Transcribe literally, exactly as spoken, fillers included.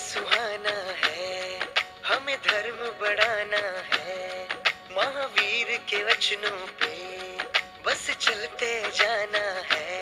सुहाना है, हमें धर्म बढ़ाना है, महावीर के वचनों पे बस चलते जाना है।